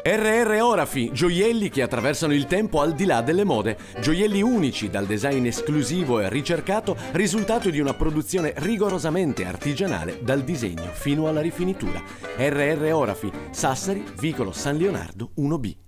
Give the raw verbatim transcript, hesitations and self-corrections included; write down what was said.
R R Orafi, gioielli che attraversano il tempo al di là delle mode. Gioielli unici dal design esclusivo e ricercato, risultato di una produzione rigorosamente artigianale dal disegno fino alla rifinitura. R R Orafi, Sassari, vicolo San Leonardo uno B.